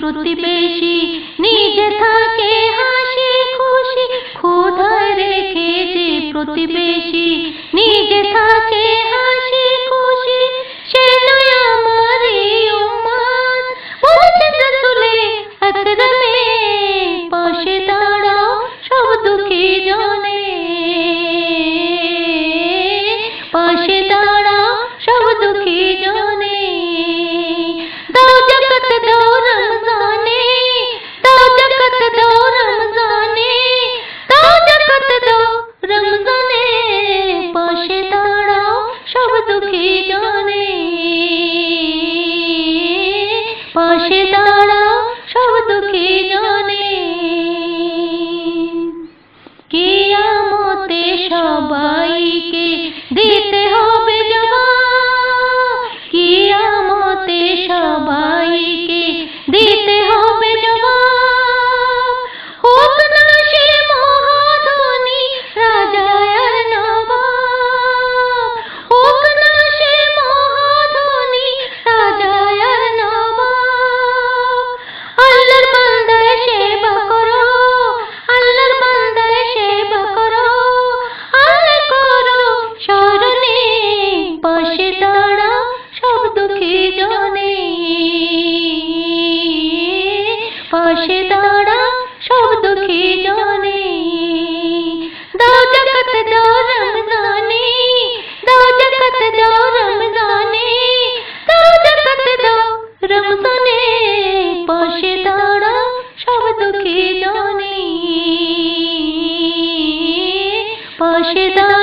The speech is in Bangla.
প্রতিবেশী নিজে থাকে হাসি খুশি, খোদায় রেখে যে প্রতিবেশী নিজে থাকে হাসি খুশি, সে নয় আমারই উম্মত। বলেছেন রাসূলে আকরামে, পাশে দাঁড়াও সব দুঃখী জনে, পাশে দাঁড়াও সব দুঃখী জনে। দাও যাকাত দাও রমজানে, দাও যাকাত দাও রমজানে, দাও যাকাত দাও রমজানে, পাশে দাঁড়াও সব দুঃখী জনে, পাশে দাঁড়াও সব দুঃখী জনে। কিয়ামতে সবাইকে দিতে হবে জবাব, কিয়ামতে সবাইকে দিতে হবে জবাব। হোক না সে মহাধনী রাজা আর নবাব, হোক না সে মহাধনী রাজা আর নবাব। আল্লাহর বান্দার সেবা করো, আল্লাহর বান্দার সেবা করো, আল্লাহ করো স্মরণে, পাশে দাঁড়াও সব দুঃখী জনে, পাশে দাঁড়াও সব দুঃখী জনে। দাও যাকাত দাও রমজানে, দাও যাকাত দাও রমজানে, দাও যাকাত দাও রমজানে, পাশে দাঁড়াও সব দুঃখী জনে, পাশে দাঁড়াও।